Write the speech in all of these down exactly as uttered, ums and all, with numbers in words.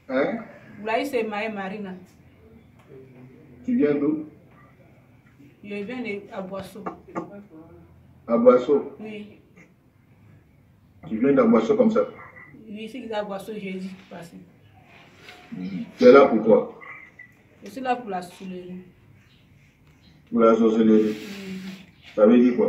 Hein? Là, c'est Maë Marina. Tu viens d'où? Je viens de à Boisseau. À Boisseau? Oui. Tu viens d'à Boisseau comme ça? Oui, c'est à Boisseau jeudi passé. Tu es là pour quoi? Je suis là pour la sorcellerie. Pour la sorcellerie? Oui. Ça veut dire quoi?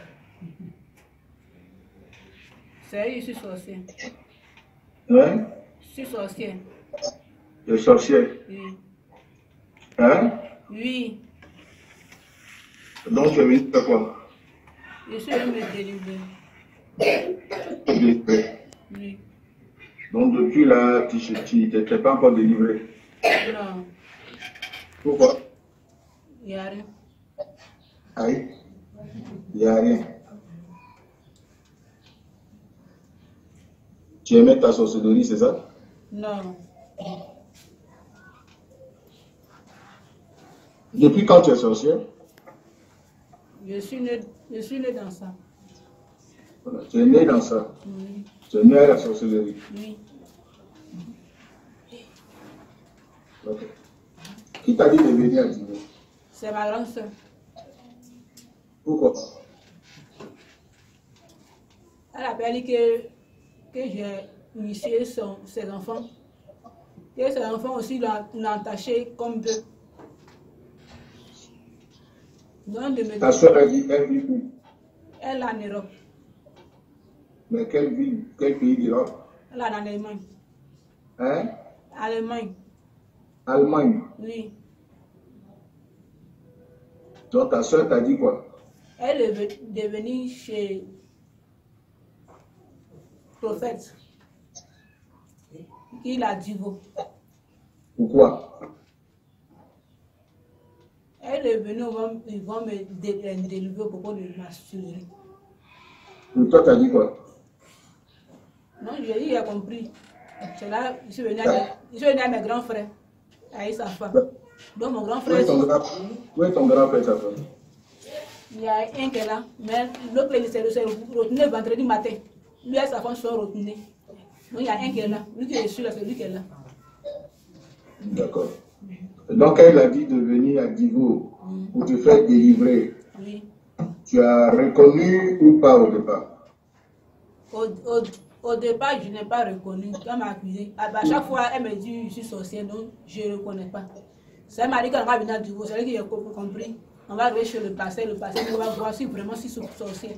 C'est je suis sorcière. Hein? Je suis sorcière. Tu es sorcière? Oui. Hein? Oui. Donc tu es venu faire quoi? Je suis venu me délivrer. Délivrer. Oui. Donc depuis là, tu n'étais pas encore délivré? Non. Pourquoi? Il n'y a rien. Aïe, il n'y a rien. Tu aimais ta sorcellerie, c'est ça? Non. Depuis quand tu es sorcière? Je suis né, je suis né dans ça. Voilà. Tu es né dans ça? Oui. Tu es né à la sorcellerie? Oui. Okay. Qui t'a dit de venir à Divo? C'est ma grande soeur. Pourquoi? Elle a dit que, que j'ai initié son, ses enfants. Et ses enfants aussi l'ont entaché comme deux. Donc, de me Ta soeur a dit, elle vit où? Elle est en Europe. Mais quelle ville? Quel pays d'Europe? Elle est en Allemagne. Hein? Allemagne. Allemagne. Oui. Donc ta soeur t'a dit quoi? Elle est devenue chez Prophète. Il a dit vous. Pourquoi? Elle est venue, ils vont me délivrer au propos de ma sorcellerie. Et toi, t'as dit quoi? Non, j'ai dit, il a compris. C'est là, je suis venu à mes, à mes grands frères, avec sa femme. Donc mon grand frère. Où est ton grand, où est ton grand frère, sa femme? Il y a un qui est là, mais l'autre, il s'est retenu vendredi matin. Lui et sa femme sont retenus. Donc il y a un qui est là. Lui qui est sûr, c'est lui qui est là. D'accord. Donc elle a dit de venir à Divo mm. pour te faire délivrer. Oui. Tu as reconnu ou pas au départ? Au, au, au départ, je n'ai pas reconnu. Elle m'a accusé. À chaque fois, elle me dit je suis sorcière, donc je ne reconnais pas. Ça m'a dit qu'on va venir à Divo, c'est elle qui a compris. On va arriver chez le passé, le passé, on va voir si vraiment si c'est sorcière.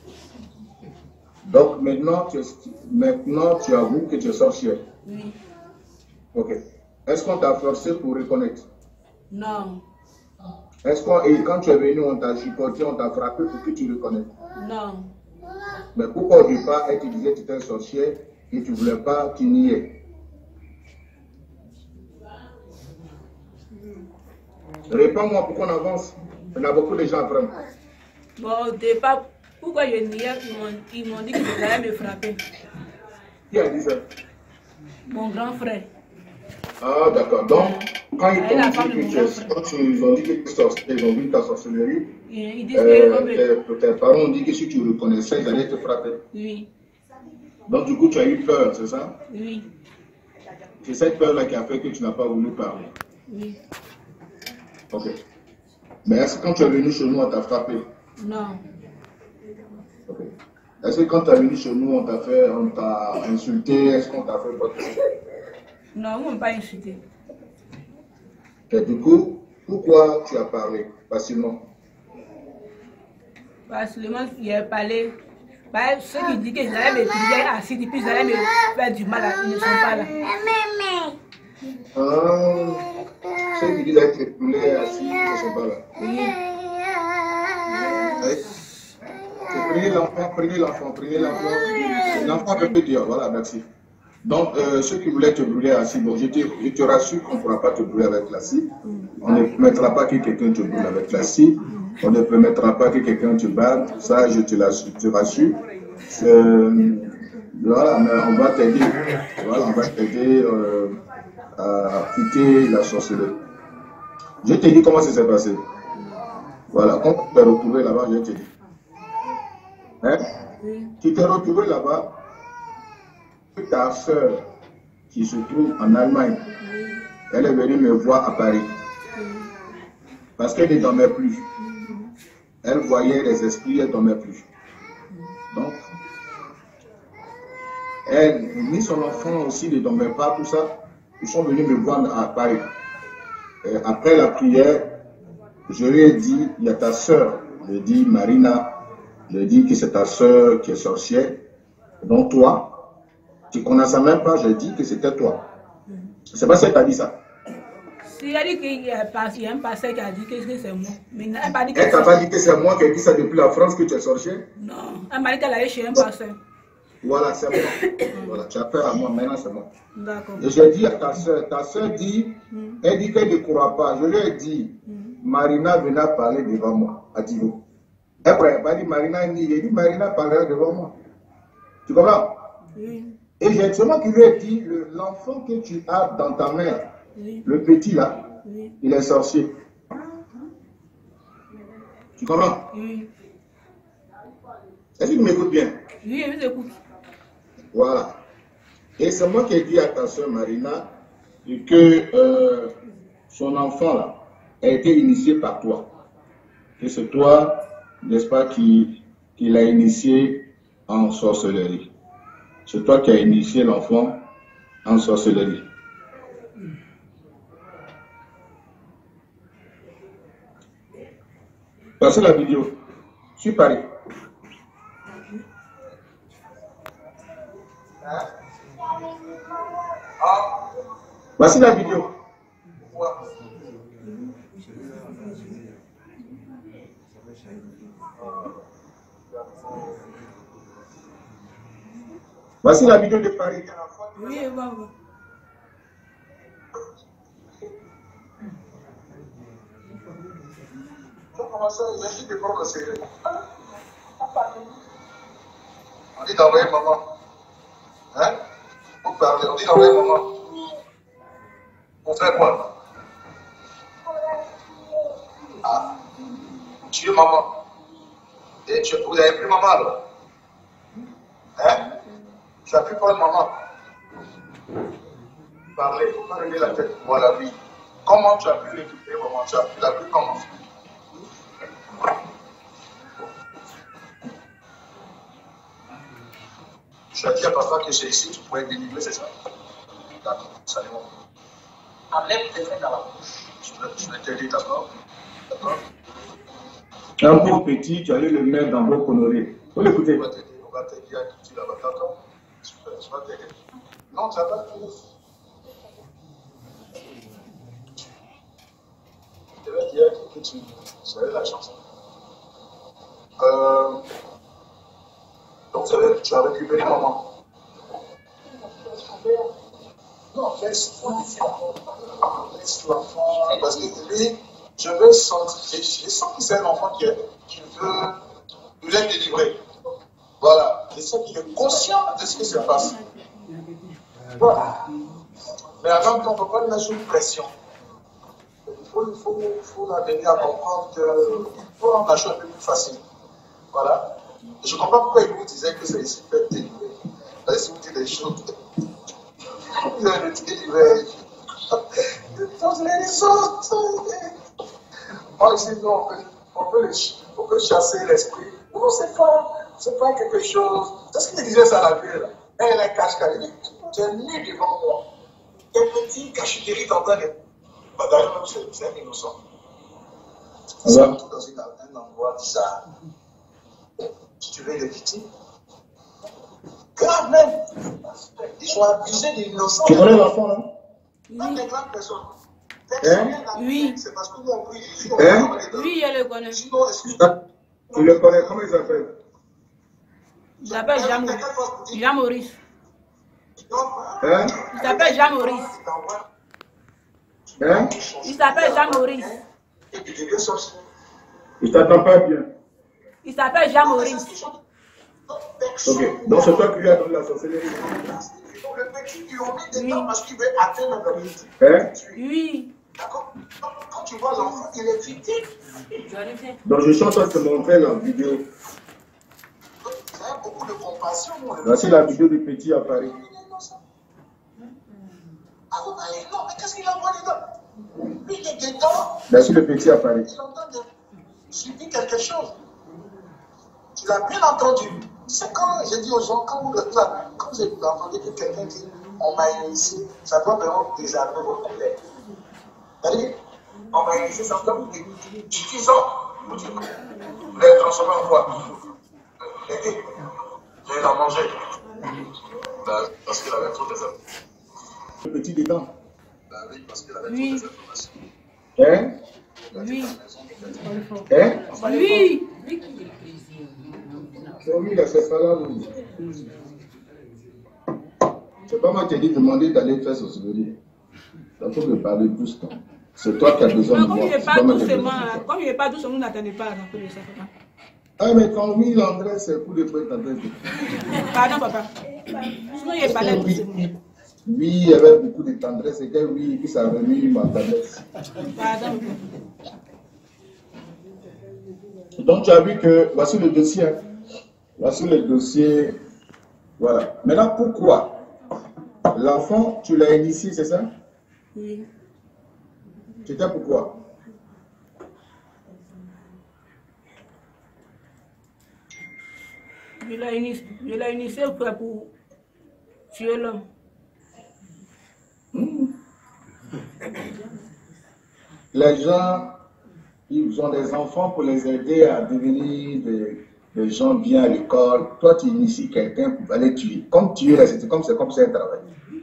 Donc maintenant tu, es, maintenant, tu avoues que tu es sorcière? Oui. Ok. Est-ce qu'on t'a forcé pour reconnaître? Non. Est-ce qu'on, et quand tu es venu, on t'a chipoté, on t'a frappé pour que tu reconnaisses? Non. Mais pourquoi au départ, elle te disait que tu étais sorcière et tu ne voulais pas qu'il n'y ait? Réponds-moi pourquoi on avance. On a beaucoup de gens à prendre. Bon, au départ, pourquoi je niais, ils m'ont dit que je allais me frapper. Qui a dit ça? Mon grand frère. Ah, d'accord. Donc, quand ils t'ont dit que tu es, quand ils ont dit que tu es sorcière, ils ont vu ta sorcellerie, ils disent euh, que tes, tes parents ont dit que si tu reconnaissais, ils allaient te frapper. Oui. Donc, du coup, tu as eu peur, c'est ça? Oui. C'est cette peur-là qui a fait que tu n'as pas voulu parler? Oui. Ok. Mais est-ce que quand tu es venu chez nous, on t'a frappé? Non. Ok. Est-ce que quand tu es venu chez nous, on t'a fait, on t'a insulté? Est-ce qu'on t'a fait quoi? Non, on ne m'a pas insulté. Et du coup, pourquoi tu as parlé facilement? Facilement, il a parlé. Bah, ceux qui disent qu'ils allaient me prier assis, et puis ils allaient me faire du mal, ils ne sont pas là. Ah, ceux qui disent qu'ils allaient assis, ils ne sont pas là. Oui. Prenez l'enfant, prenez l'enfant, prenez l'enfant. L'enfant peut dire, voilà, merci. Donc, euh, ceux qui voulaient te brûler assis, bon, je te, je te rassure qu'on ne pourra pas te brûler avec la scie. On ne permettra pas que quelqu'un te brûle avec la scie. On ne permettra pas que quelqu'un te batte. Ça, je te, te rassure. Euh, voilà, mais on va t'aider. Voilà, on va t'aider euh, à quitter la sorcellerie. Je te dis comment ça s'est passé. Voilà, quand tu t'es retrouvé là-bas, je te dis. Hein? Tu t'es retrouvé là-bas. Ta soeur qui se trouve en Allemagne. Elle est venue me voir à Paris. Parce qu'elle ne dormait plus. Elle voyait les esprits, elle ne dormait plus. Donc, elle, ni son enfant aussi ne dormait pas, tout ça. Ils sont venus me voir à Paris. Et après la prière, je lui ai dit, il y a ta soeur. Je lui ai dit, Marina, je lui ai dit que c'est ta soeur qui est sorcière. Donc toi, tu ne connaissais même pas, j'ai dit que c'était toi. C'est pas ça que tu as dit ça. Si elle dit qu'il y a un pasteur qui a dit que c'est moi. Mais elle n'a pas dit que elle t'a pas dit que c'est moi qui ai dit ça depuis la France que tu es sorcière? Non, elle m'a dit qu'elle allait chez un pasteur. Voilà, c'est moi. Voilà, tu as peur à moi, maintenant c'est moi. D'accord. Et j'ai dit à ta soeur, ta soeur dit, mm. elle dit qu'elle ne croit pas. Je lui ai dit, mm. Marina venait parler devant moi, à Divo. Après, elle m'a dit, Marina ni, j'ai dit, Marina parlera devant moi. Tu comprends? Oui. Et j'ai seulement qui lui ai dit, l'enfant que tu as dans ta main, oui. Le petit là, oui. Il est sorcier. Tu comprends? Oui. Est-ce que tu m'écoutes bien? Oui, je t'écoute. Voilà. Et c'est moi qui ai dit à ta soeur Marina que euh, son enfant là a été initié par toi. Que c'est toi, n'est-ce pas, qui, qui l'a initié en sorcellerie. C'est toi qui as initié l'enfant en sorcellerie. Passez la vidéo. Je suis Paris. Voici la vidéo. Voici la vidéo de Paris. Oui, maman. On dit d'envoyer maman. Hein? Pour parler, on dit d'envoyer maman. Pour faire quoi? Ah, tu es maman. Et tu, vous avez pris maman alors? Hein? Tu as pu prendre maman. Parlez, il ne faut pas lever la tête. Voilà, oui. Comment tu as pu récupérer maman? Tu as pu la pris comment? Tu as dit à papa que c'est ici, tu pourrais être délivré, c'est ça? D'accord, ça est bon. Enlève tes mains dans la bouche. Je vais t'aider d'abord. D'accord? Un beau petit, tu allais le mettre dans vos conneries. Faut l'écouter. On va t'aider, on va t'aider à quitter là-bas. D'accord? Super, je vais t'aider. Non, tu n'as pas fini. Je vais dire que tu serais la chanson. Euh. Donc, tu as récupéré maman. Non, laisse l'enfant. Parce que lui, je veux sentir. Je sens que c'est un enfant qui, qui veut nous être délivré. Voilà. Je sens qu'il est conscient de ce qui se passe. Voilà. Mais en même temps, on ne peut pas lui mettre une pression. Il faut, il faut, il faut l'amener à comprendre que faut rendre la chose un peu plus facile. Voilà. Je ne comprends pas pourquoi il vous disait que c'est ici fait délivrer. Parce que si vous dites des choses, vous allez le délivrer. Toutes les autres. Moi, ici, on peut, on peut, le, on peut chasser l'esprit. Non, c'est pas, c'est pas quelque chose. C'est ce qu'il disait ça à la ville. Elle est cache-cache. Tu es nu devant moi. Un petit cacheterie en train de. D'ailleurs, c'est un innocent. C'est dans une, un endroit bizarre. Si tu veux les victimes, grave même, ils sont abusés d'innocence. Tu connais l'enfant là? Même les grandes personnes. Hein? Oui. C'est parce que nous on prie. Hein? Oui, je le connais. Sinon, tu le connais, comment il s'appelle? Il s'appelle Jean Maurice. Jean Maurice. Hein? Il s'appelle Jean Maurice. Hein? Il s'appelle Jean Maurice. Il t'attend pas bien. Il s'appelle Jean Maurice. Ok, donc c'est toi qui lui as donné la sorcellerie. Oui. Parce qu'il veut atteindre la vérité. Hein? Oui. D'accord? Quand tu vois l'enfant, il est victime. Donc je chante à te montrer la vidéo. Beaucoup de compassion. Voici la vidéo du petit à Paris. non, allez, non, mais qu'est-ce qu'il envoie dedans? Lui, il est dedans. Merci, le petit appareil. Il entend de subir quelque chose. Tu l'as bien entendu. C'est quand j'ai dit aux gens, quand vous, là, quand vous entendez que quelqu'un dit on m'a initié, ça doit vraiment désarmer vos collègues. C'est-à-dire, on m'a initié, ça doit vous dire dix ans, vous dites, vous l'avez transformé en quoi? L'été, j'ai à manger. Parce qu'il avait trop des informations. Le petit dedans. Bah oui, parce qu'il avait Oui. trop des informations. Hein? Oui. Hein? Oui. C'est oui, là, c'est pas là. Oui. C'est pas moi qui ai dit de demander d'aller faire sociologie. Il faut me parler plus. C'est toi qui as besoin de Comme moi. il n'est pas doucement, comme il n'est pas doucement, vous n'attendez pas à peu de ça. Ah, mais quand oui, l'André, c'est coup de poing ta tête. Pardon, papa. Sinon, il est pas là doucement. Oui, il y avait beaucoup de tendresse. Et que oui, puis ça a remis ma tendresse. Pardon. Donc, tu as vu que voici le dossier. Hein. Voici le dossier. Voilà. Maintenant, pourquoi l'enfant, tu l'as initié, c'est ça? Oui. C'était pourquoi? Je l'ai initié, je l'ai initié pour, pour tuer l'homme. Hmm. Les gens, ils ont des enfants pour les aider à devenir des, des gens bien à l'école. Toi, tu inities quelqu'un pour aller tuer. Comme tuer, c'est comme c'est comme c'est un travail.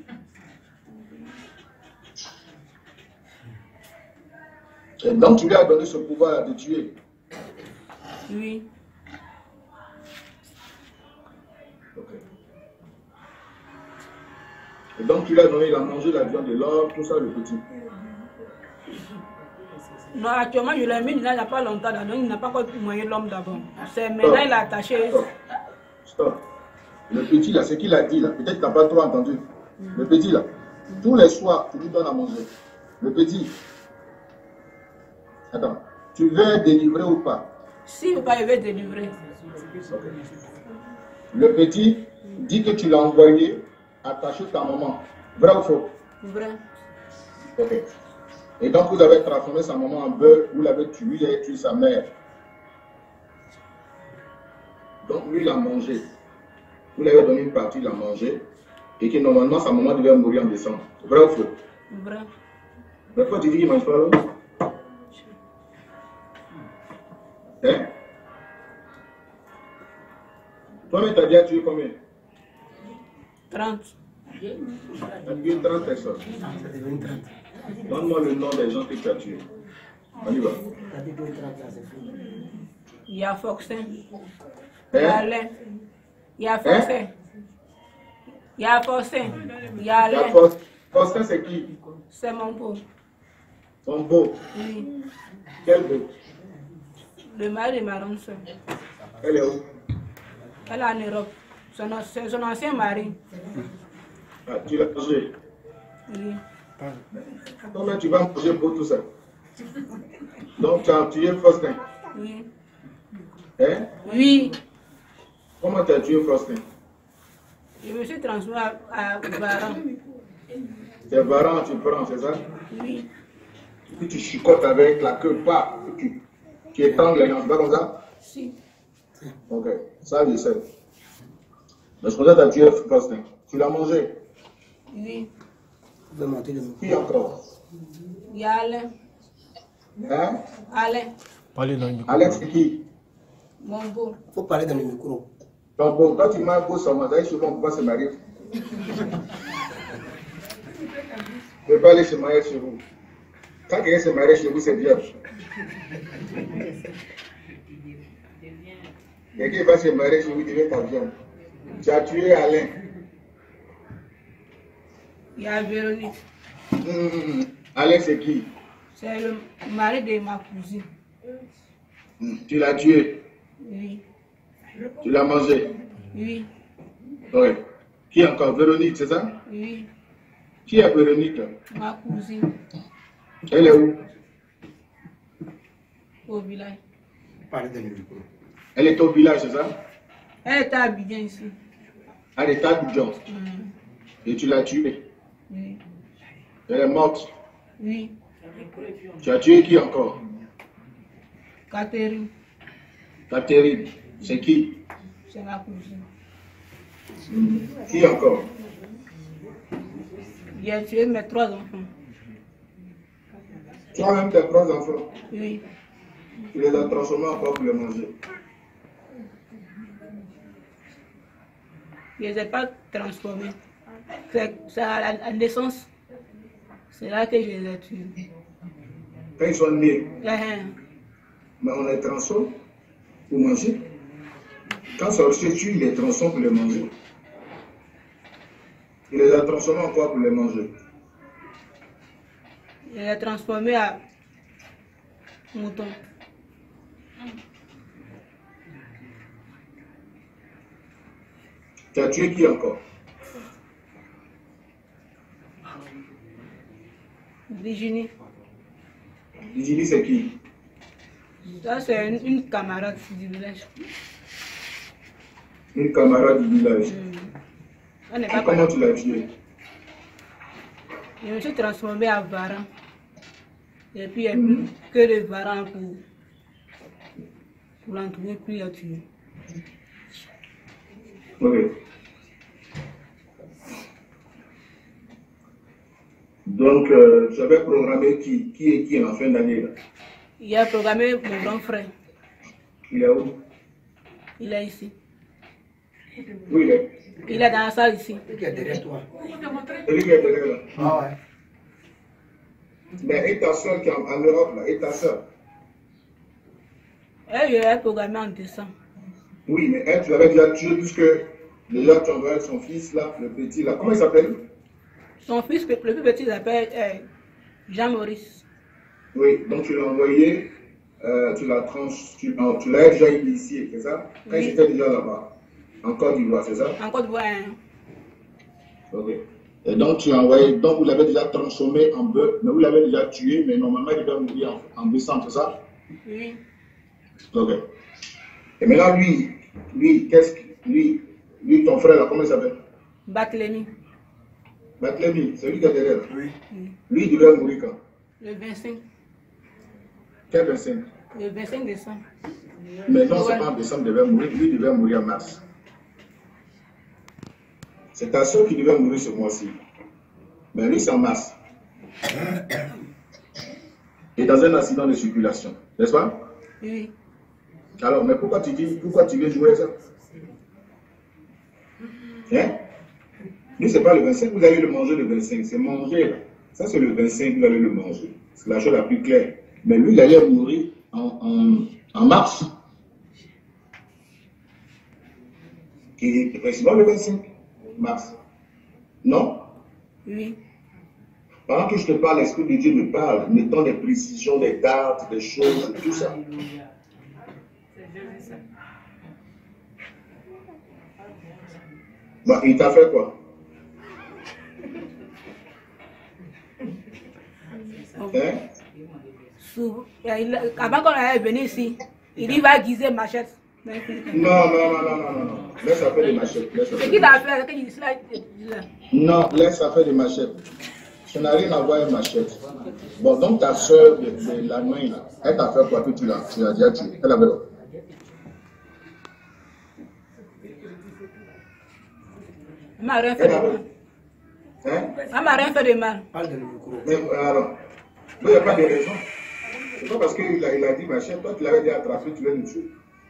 Et donc, tu lui as donné ce pouvoir de tuer. Oui. Okay. Et donc, tu lui as donné, il a mangé la viande de l'homme, tout ça, le petit. Non, actuellement, je l'ai mis, il n'y a pas longtemps, donc il n'a pas encore moyen l'homme d'abord. C'est maintenant, il a attaché. Stop. Stop. Le petit, là, ce qu'il a dit, là, peut-être que tu n'as pas trop entendu. Mm. Le petit, là, tous les soirs, tu lui donnes à manger. Le petit, attends, tu veux délivrer ou pas? Si, papa, il veut délivrer. Okay. Le petit dit que tu l'as envoyé attacher ta maman. Vrai ou faux? Vrai. Ok. Et donc vous avez transformé sa maman en bœuf, vous l'avez tué, vous avez tué sa mère. Donc lui, il a mangé. Vous lui avez donné une partie, il a mangé. Et que normalement, sa maman devait mourir en décembre. Vrai ou faux? Vrai. Mais pourquoi tu dis qu'il ne mange pas l'eau? Hein? Toi-même, tu as déjà tué combien? trente. Tu as tué trente personnes. Donne-moi le nom des gens que tu as tués. On y va. Il y a Foxin. Il y a Alain. Il y a Foxin. Il y a Foxin. Il y a Alain. Foxin, c'est qui? C'est mon beau. Ton beau? Oui. Quel beau? Le mari de ma grande soeur. Elle est où? Elle est en Europe. C'est son ancien mari. Ah, tu l'as mangé? Oui. Comment tu vas manger pour tout ça? Donc tu as tué Faustin? Oui. Hein? Oui. Comment tu as tué Faustin? Je me suis transformé à, à Varan. C'est Varan, tu prends, c'est ça? Oui. Puis tu chicotes avec la queue, pas. Tu, tu étangles les gens, c'est pas comme ça? Si. Ok, ça je sais. Mais je crois que tu as tué Faustin. Tu l'as mangé? Oui. Qui encore? Il y a Alain. Hein? Alain. Parlez dans le micro. Alex, c'est qui? Mon beau. Il faut parler dans le micro. Donc bon, quand tu m'as un beau seulement, d'ailleurs souvent on ne peut pas se marier. Je ne peux pas aller se marier chez vous. Quand quelqu'un se marie chez vous, c'est bien. Quelqu'un va se marier chez vous, il devient ta viande. Tu as tué Alain. Il y a Véronique. Mmh. Alain, c'est qui? C'est le mari de ma cousine. Mmh. Tu l'as tué? Oui. Tu l'as mangé? Oui. Oui. Qui encore? Véronique, c'est ça? Oui. Qui est Véronique? Ma cousine. Elle est où? Au village. Parlez dans le micro. Elle est au village, c'est ça? Elle était à Abidjan ici. Elle est à Abidjan. Mm. Et tu l'as tuée? Oui. Elle est morte. Oui. Tu as tué qui encore? Catherine. Catherine. C'est qui? C'est ma cousine. Hmm. Qui encore? J'ai tué mes trois enfants. Tu as même tes trois enfants? Oui. Tu les as transformés en quoi pour les manger? Je ne les ai pas transformés. C'est à la, la naissance. C'est là que je les ai tués. Quand ils sont nés, Uh-huh. mais on les transforme pour manger. Quand ça se tue, il les transforme pour les manger. Il les a transformés en quoi pour les manger? Je les ai transformés à moutons. Tu as tué qui encore? Virginie. Virginie, c'est qui? Ça, c'est une, une camarade du village. Une camarade du village. Mm. On n'est Et pas comment tu l'as tuée? Je me suis transformée en varan. Et puis, il n'y a Mhm. plus que les varans pour, pour l'entourer, puis la tuer. Ok. Donc, euh, tu avais programmé qui, qui est qui en fin d'année là? Il a programmé mon grand frère. Il est où? Il est ici. Où il est? Il est dans la salle ici. Qui est derrière toi? Celui qui est derrière là. Ah ouais. Mais et ta soeur qui est en, en Europe là? Et ta soeur? Elle, je l'ai programmé en décembre. Oui, mais elle, tu l'avais déjà tué puisque déjà tu envoyais son fils là, le petit là. Comment il s'appelle? Son fils, le plus petit, il s'appelle euh, Jean-Maurice. Oui, donc tu l'as envoyé, euh, tu l'as trans, tu, euh, tu l'as déjà initié, c'est ça? Quand Oui. j'étais déjà là-bas, en Côte d'Ivoire, c'est ça? En Côte d'Ivoire, hein. Ok. Et donc tu l'as envoyé, donc vous l'avez déjà transformé en bœuf, mais vous l'avez déjà tué, mais normalement il doit mourir en, en décembre, c'est ça? Oui. Ok. Et maintenant lui, lui, qu'est-ce que, lui, lui, ton frère là, comment il s'appelle? Barthélemy. Barthélemy, c'est lui qui est derrière. Oui. Oui. Lui, il devait mourir quand? Le vingt-cinq. Quel vingt-cinq? Le vingt-cinq décembre. Mais non, c'est Ouais. pas en décembre, il devait mourir, lui il devait mourir en mars. C'est ta soeur qui devait mourir ce mois-ci. Mais lui, c'est en mars. Et dans un accident de circulation, n'est-ce pas? Oui. Alors, mais pourquoi tu dis, pourquoi tu veux jouer ça? Hein? Lui, c'est pas le vingt-cinq, vous allez le manger le vingt-cinq, c'est manger là. Ça, c'est le vingt-cinq, vous allez le manger. C'est la chose la plus claire. Mais lui, il allait mourir en, en, en mars. Et précisément le vingt-cinq mars. Non? Oui. Pendant que je te parle, l'Esprit de Dieu me parle, mettant des précisions, des dates, des choses, tout ça. Bah, il t'a fait quoi? Hein? Sous- il- Avant qu'on allait venir ici, il dit va aiguiser machette. Non, non, non, non, non, non, non. Laisse ça faire des machettes. Laisse ça C'est faire qui des l'a fait? C'est qui dit cela? Non, laisse ça faire des machettes. Ça n'a rien à voir avec machette. Bon, donc ta soeur de, de la main, là, elle t'a fait quoi que tu l'as tu l'as déjà tué? Elle avait quoi? Elle m'a rien Elle fait de avait. mal. Hein? Elle m'a rien fait de mal. Parle dans le micro. Mais alors, il n'y a pas de raison. C'est pas parce qu'il a, il a dit machette, toi tu l'avais déjà attrapé, tu l'as tué.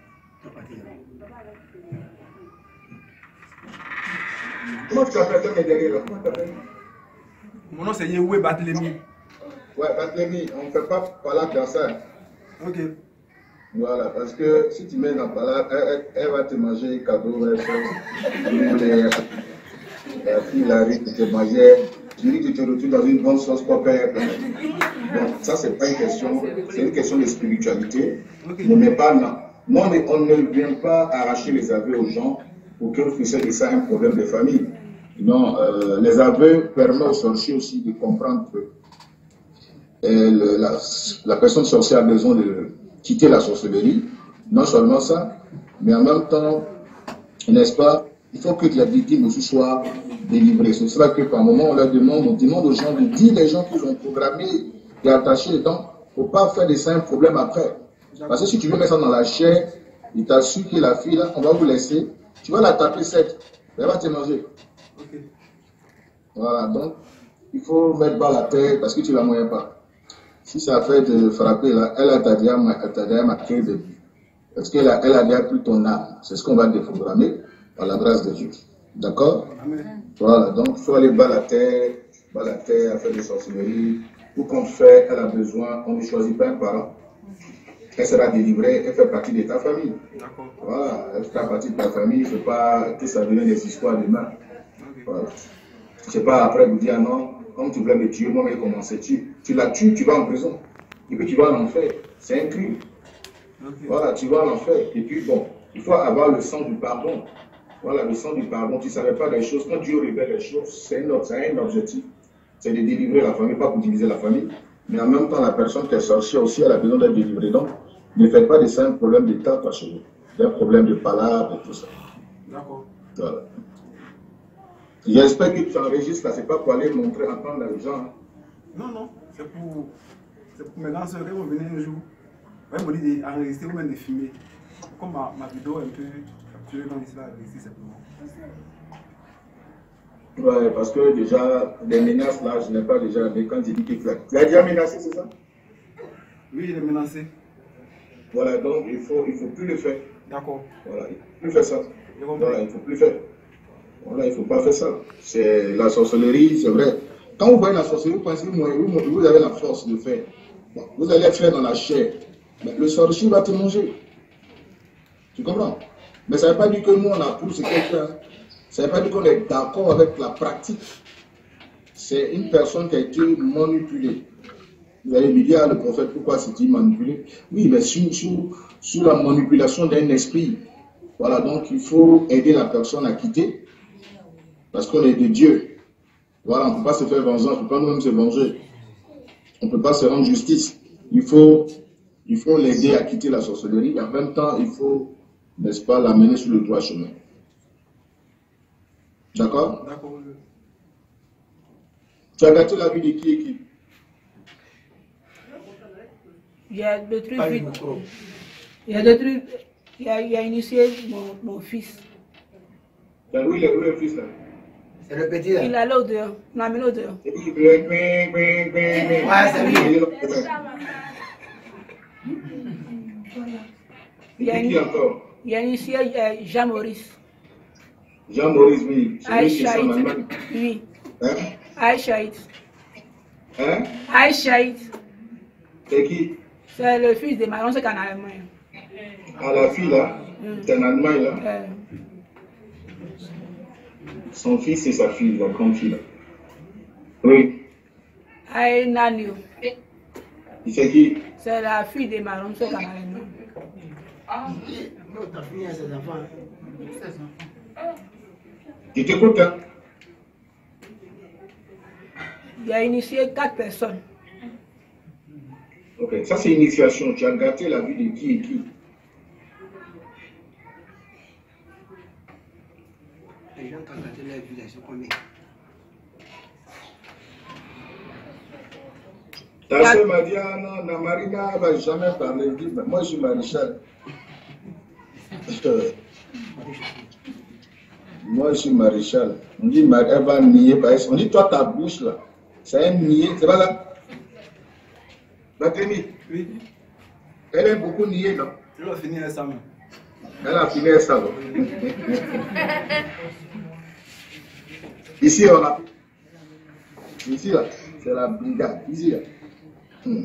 Comment tu t'appelles? Toi qui es derrière là, comment tu t'appelles? Mon nom c'est Yehoué Barthélemy. Ouais, Barthélemy, on ne fait pas parler dans ça. Ok. Voilà, parce que si tu mets dans la elle, elle, elle va te manger cadeau, elle fait. La fille arrive de te manger, tu dis que tu te retrouves dans une bonne sauce pour payer. Donc, ça, c'est pas une question, c'est une question de spiritualité. Ok. Ne mets pas non. Non, mais on ne vient pas arracher les aveux aux gens pour qu'ils fassent de ça un problème de famille. Non, euh, les aveux permettent aux sorciers aussi de comprendre que euh, le, la, la personne sorcière a besoin de quitter la sorcellerie. Non seulement ça, mais en même temps, n'est-ce pas, Il faut que la victime aussi soit délivrée. C'est cela que par moment, on leur demande, on demande aux gens de dire les gens qu'ils ont programmés et attachés. Donc, il ne faut pas faire des simples problèmes après. Parce que si tu veux mettre ça dans la chair, il t'assure que la fille, là, on va vous laisser. Tu vas la taper sept. Elle va te manger. Ok. Voilà, donc, il faut mettre bas la tête parce que tu ne la moyens pas. Si ça fait de frapper, là, elle a ta déjà marqué de but. Parce qu'elle a, elle a déjà pris ton âme. C'est ce qu'on va déprogrammer par la grâce de Dieu. D'accord? Voilà, donc il faut aller bas la tête, bas la tête, à faire des sorcelleries. Tout qu'on fait, elle a besoin, on ne choisit pas un parent. Elle sera délivrée, elle fait partie de ta famille. Voilà, elle fait partie de ta famille, il ne faut pas que ça devienne des histoires demain. Voilà. Je ne sais pas, après vous dire non, comme tu voulais me tuer, moi, mais comment c'est tu, tu la tues, tu vas en prison. Et puis tu vas en enfer. C'est un crime. Okay. Voilà, tu vas en enfer. Et puis bon, il faut avoir le sang du pardon. Voilà, le sang du pardon. Tu ne savais pas des choses. Quand Dieu révèle les choses, c'est un, un objectif. C'est de délivrer la famille, pas pour diviser la famille. Mais en même temps, la personne qui est sorcière aussi, elle a besoin d'être délivrée. Donc, ne faites pas de simples problèmes d'état par chez vous. Des problèmes de palabres et tout ça. D'accord. Voilà. J'espère que tu enregistres là, c'est pas pour aller montrer, entendre les gens. Hein. Non, non, c'est pour, c'est pour maintenant, ceux qui vont venir un jour. Ouais, on dit d'enregistrer ou même de filmer. Comme ma, ma vidéo un peu capturée quand il va enregistrer simplement. Ouais, parce que déjà, des menaces là, je n'ai pas déjà, mais quand il dit qu'il fait. Tu as déjà menacé, c'est ça? Oui, il est menacé. Voilà, donc il faut, il faut plus le faire. D'accord. Voilà, il ne faut plus faire ça. Voilà, il ne faut plus faire. Voilà, il ne faut pas faire ça. C'est la sorcellerie, c'est vrai. Quand vous voyez la sorcellerie, vous pensez que vous, vous avez la force de faire. Bon, vous allez faire dans la chair. Mais le sorcier va te manger. Tu comprends? Mais ça ne veut pas dire que nous, on approuve ce quelqu'un. Ça ne veut pas dire qu'on est d'accord avec la pratique. C'est une personne qui a été manipulée. Vous allez me dire, ah, le prophète, pourquoi s'est-il manipulé? Oui, mais sur, sur, sur la manipulation d'un esprit. Voilà, donc il faut aider la personne à quitter. Parce qu'on est de Dieu. Voilà, on ne peut pas se faire vengeance, on ne peut pas nous-mêmes se venger. On ne peut pas se rendre justice. Il faut il faut l'aider à quitter la sorcellerie. Et en même temps, il faut, n'est-ce pas, l'amener sur le droit chemin. D'accord? D'accord. Tu as gâté la vie de qui et qui? Il y a deux trucs. Il y a deux trucs. Il y a, il a initié mon, mon fils. Où est le fils là? C'est le petit là. Il allait au dehors. On l'a amené au dehors. Ouais, c'est lui. Il y a, une, il y a initié euh, Jean-Maurice. Jean-Maurice, oui. Aïchaïd. Oui. Hein? Aïchaïd. Hein? Aïchaïd. C'est qui? C'est le fils de Maron, c'est qu'en Allemagne. Ah, la fille là? Mm. C'est en Allemagne là? Euh. Son fils et sa fille, la grande fille là. Oui. Aïe Nanio. C'est qui? C'est la fille de Maron, c'est qu'en Allemagne. Ah, non, ta fille a ses enfants. Tu t'écoutes, hein? Il a initié quatre personnes. Ok, ça c'est initiation. Tu as gâté la vie de qui et qui? Les gens qui ont gâté la vie, je connais. Ta soeur m'a dit, ah non, la Marina ne va jamais parler. Dit, moi je suis maréchal. Moi je suis maréchal. On dit, elle va nier. On dit, toi ta bouche là, c'est un nier. C'est pas là? Batemi. Oui. Elle aime beaucoup nier, non? Elle a fini avec ça. Elle a fini avec ça. Ici, on a. Ici, là, c'est la brigade. Ici, là. Hmm.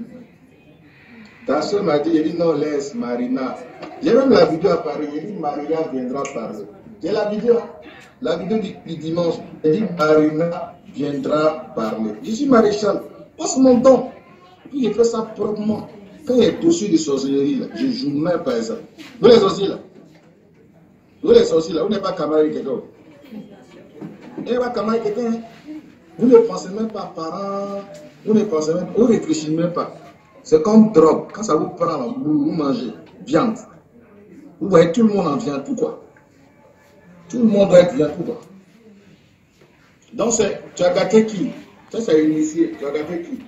Ta soeur m'a dit, il dit non, laisse Marina. J'ai même la vidéo à Paris. Il dit Marina viendra parler. J'ai la vidéo. La vidéo du, du dimanche. Il dit Marina viendra parler. Je suis maréchal. Passe mon temps. Puis j'ai fait ça proprement. Quand il y a dossier de sorcellerie, là, je ne joue même pas ça. Vous les sorciers là. Vous les sorciers là, vous n'êtes pas camarade quelqu'un. Vous n'êtes pas camarade quelqu'un. Vous ne pensez même pas parents. Vous ne pensez même pas. Vous ne réfléchissez même pas. C'est comme drogue. Quand ça vous prend, vous, vous mangez viande. Vous voyez tout le monde en viande. Pourquoi? Tout le monde doit être bien pour toi. Donc, tu as gâté qui? Ça, c'est initié. Tu as gâté qui?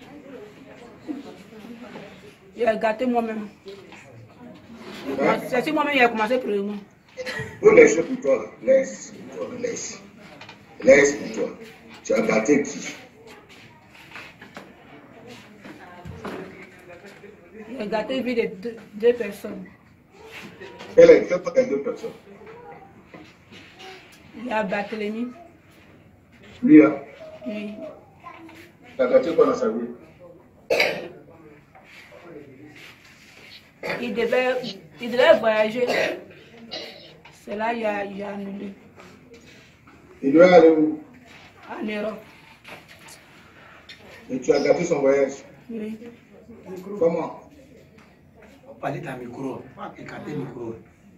J'ai gâté moi-même. Hein? C'est si moi-même, j'ai commencé premièrement. Vous laissez pour toi, là. Laisse pour toi, laisse. Laisse pour toi. Tu as gâté qui? J'ai gâté la vie de deux, deux personnes. Elle est faite par les deux personnes. Il y a Barthélemy. Lui, là? Oui. Tu as gâté quoi dans sa vie? Il devait, il devait voyager. C'est là qu'il a, il a annulé. Il doit aller où? En Europe. Et tu as gâté son voyage? Oui. Comment? On parlait de ta micro. Pas écarter le micro.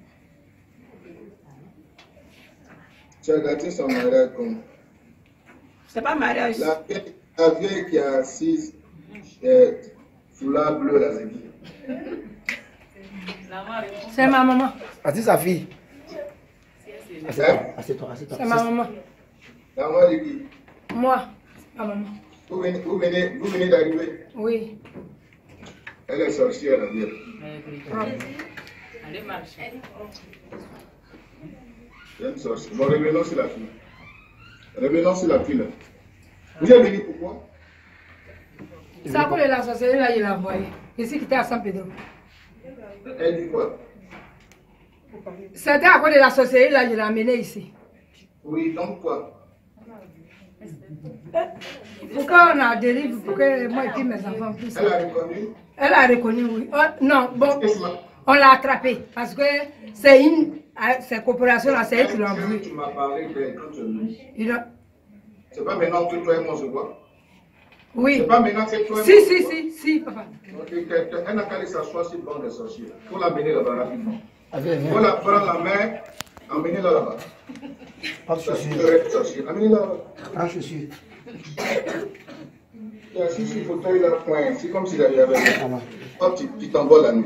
Tu as gâté son mariage comment? C'est pas mariage. La vieille, la vieille qui est assise euh, sous la bleue, là, c'est qui? C'est ma maman. Ah, c'est sa fille. Hein? Assieds-toi, assieds-toi. C'est ma maman. La maman de qui? Moi, ma maman. Vous venez, vous venez, vous venez d'arriver? Oui. Elle est sorcière, la vieille. Allez marcher. Elle est une sorcière. Bon, revenons sur la fille. Revenons sur la fille, là. Vous êtes venu pourquoi? C'est à cause de la sorcellerie, là, il l'a envoyé. Ici, qui était à San Pedro. Elle dit quoi? C'était à cause de la sorcellerie, là, je l'ai amené ici. Oui, donc quoi? Pourquoi on a dérivé pour que moi et puis mes enfants puissent. Elle a reconnu? Elle a reconnu, oui. Oh, non, bon, Qu'est-ce que on l'a attrapé parce que c'est une. Cette coopération-là, c'est elle qui l'a envoyé. tu m'as parlé de quand tu es venu. Il a- C'est pas maintenant que toi et moi se voit? Oui. C'est pas maintenant que toi et Si, moi si, se voit? si, si, papa. Ok, elle n'a qu'à aller s'asseoir sur le banc des sorciers. Il faut l'amener là-bas rapidement. Allez, Il viens. faut la prendre la main, emmener-la là-bas. Pas de Ça, chaussures. c'est le sorcier. Amenez-la là-bas. Pas de chaussures. Il est assis sur le fauteuil là, point. C'est comme s'il y avait. Maman. Hop, tu tu t'envoles la nuit.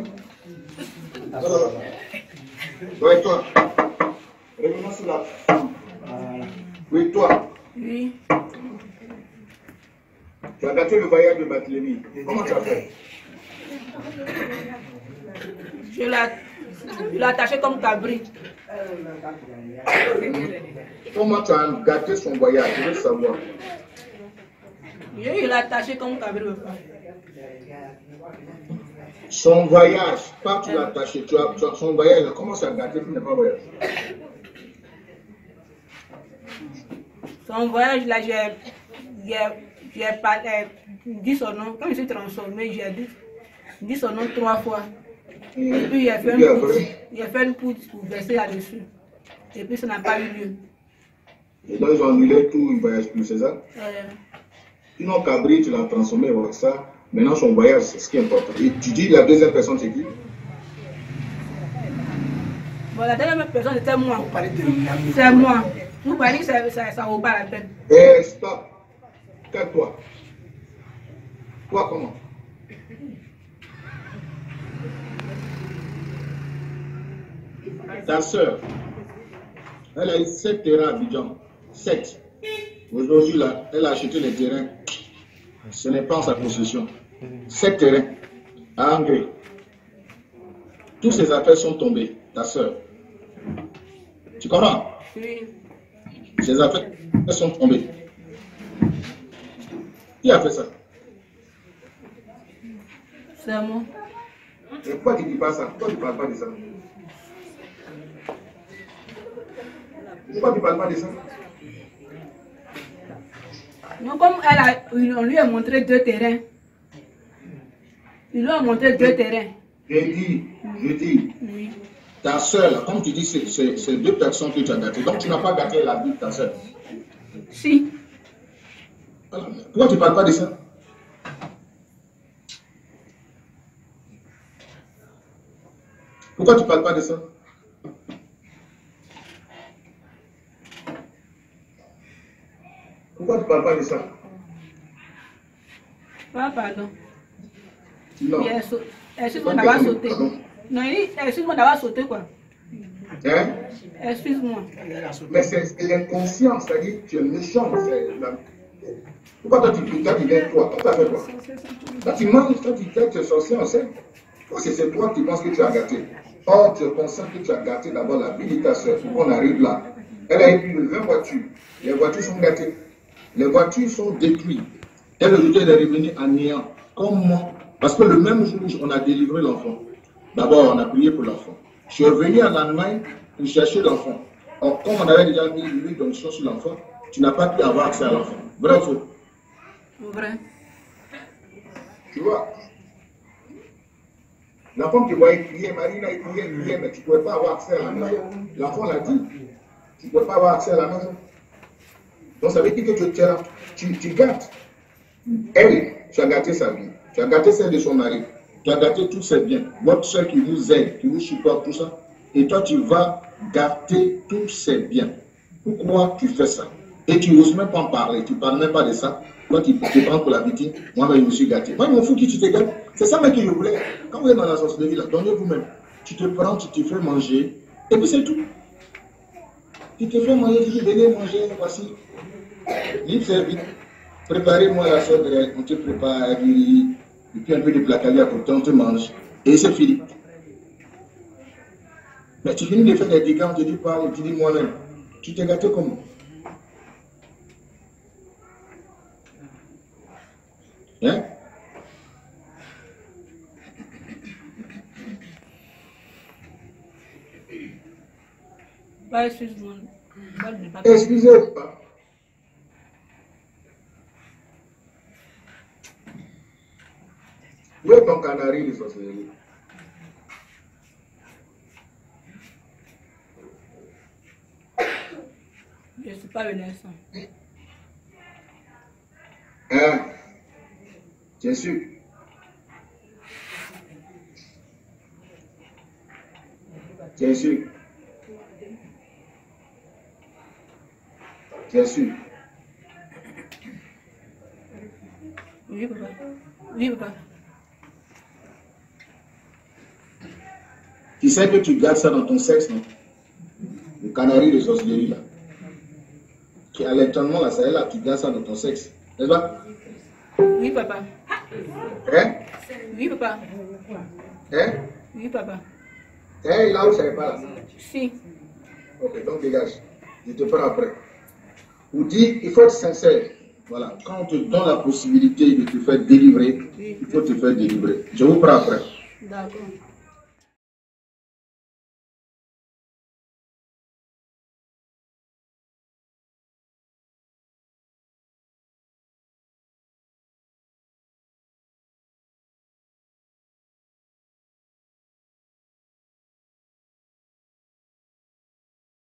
Ouais, toi. Revenons sur la femme. Voilà. Oui, toi. Oui. Tu as gâté le voyage de Barthélemy. Comment tu as fait? Je l'ai je l'ai attaché comme cabri. Comment tu as gâté son voyage? Je veux savoir. Je l'ai attaché comme cabri. Papa. Son voyage, pas tu l'as attaché. Tu as, tu as son voyage. Comment ça a gâté qu'il n'est pas voyage? Son voyage là, j'ai j'ai j'ai pas euh, dit son nom. Quand je suis transformé, j'ai dit, dit son nom trois fois. Et puis il a fait une poutre. Il a fait une poutre pour verser là-dessus. Et puis ça n'a pas eu lieu. Et donc ils ont annulé tout, il ne voyage plus, c'est ça? Euh, Sinon, Cabri, tu l'as transformé, voilà ça. Maintenant, son voyage, c'est ce qui est important. Et tu dis la deuxième personne, c'est qui? bon, la dernière personne, c'était moi. On parlait de la micro. C'est moi. Vous parlez que ça ne vaut pas la peine. Eh, stop. Calme-toi. Toi, comment? Ta soeur, elle a eu sept terrains à Abidjan. Sept. Aujourd'hui, là, elle a acheté les terrains. Ce n'est pas en sa possession. Sept terrains à Angers. Toutes ces affaires sont tombées, ta soeur. Tu comprends? Oui. Ces affaires sont tombées. Qui a fait ça? C'est moi. Et pourquoi tu ne dis pas ça? Pourquoi tu ne parles pas de ça? Pourquoi tu ne parles pas de ça? Non, comme elle a, on lui a montré deux terrains. Il lui a montré deux terrains. Je dis, je dis, Oui. ta soeur, là, comme tu dis, c'est deux personnes que tu as gâtées. Donc tu n'as pas gâté la vie de ta soeur. Si. Voilà. Pourquoi tu ne parles pas de ça? Pourquoi tu ne parles pas de ça? Pourquoi tu ne parles pas de ça? Ah, pardon. Non. Il a sau- Excuse-moi d'avoir sauté. Pardon. Non, il dit, excuse-moi d'avoir sauté quoi. Hein? Excuse-moi. Mais c'est l'inconscient, c'est-à-dire que tu es méchant. La... Pourquoi toi tu toi, tu viens toi? Toi, tu as fait quoi? Toi, tu manges, toi, tu dis tu es sorcier, on sait. Toi, c'est toi qui penses que tu as gâté. Or, tu es conscient que tu as gâté d'abord la vie de ta soeur. Pour qu'on arrive là. Elle a eu plus de vingt voitures. Les voitures sont gâtées. Les voitures sont détruites. Elle, aujourd'hui, elle est revenue en néant. Comme moi. Parce que le même jour où on a délivré l'enfant, d'abord, on a prié pour l'enfant. Je suis revenu en Allemagne pour chercher l'enfant. Or, comme on avait déjà mis l'huile d'onction sur l'enfant, tu n'as pas pu avoir accès à l'enfant. Vrai ou faux? Vrai. Tu vois? L'enfant qui voyait crier, Marina, il criait, il criait, mais tu ne pouvais pas avoir accès à la maison. L'enfant l'a dit. Tu ne pouvais pas avoir accès à la maison. Donc ça veut dire que tu, tu, tu gâtes. Elle, tu as gâté sa vie. Tu as gâté celle de son mari. Tu as gâté tous ses biens. Votre soeur qui vous aide, qui vous supporte, tout ça. Et toi, tu vas gâter tous ses biens. Pourquoi tu fais ça? Et tu n'oses même pas en parler. Tu ne parles même pas de ça. Toi, tu te prends pour la victime. Moi, je me suis gâté. Moi, je m'en fous qui tu te gâtes. C'est ça même que je voulais. Quand vous êtes dans la sorcellerie, là, donnez vous-même. Tu te prends, tu te fais manger. Et puis c'est tout. Tu te fais manger, tu dis, venez manger, voici. Libre service. Préparez-moi la sauce, on te prépare du riz, et puis un peu de placalia pour toi, on te mange. Et c'est fini. Mais tu finis de faire des dégâts, on te dit pas, on te dit moi-même. Tu t'es gâté comment? Hein? Bah, excuse-moi. Excusez-moi. Où est ton canari de sorcellerie? Je ne suis pas venu ça. Hein? Bien sûr. Bien sûr. Bien sûr. Oui, papa. Oui, papa. Tu sais que tu gardes ça dans ton sexe, non? Le canari de sorcellerie, là. Qui a l'étonnement, là, ça est là, tu gardes ça dans ton sexe. N'est-ce pas? Oui, papa. Hein? Oui, papa. Hein? Oui, papa. Hein, il a où ça n'est pas là? Si. Ok, donc dégage. Je te prends après. Ou dis, il faut être sincère. Voilà, quand on te donne la possibilité de te faire délivrer, il faut te faire délivrer. Je vous prends après. D'accord.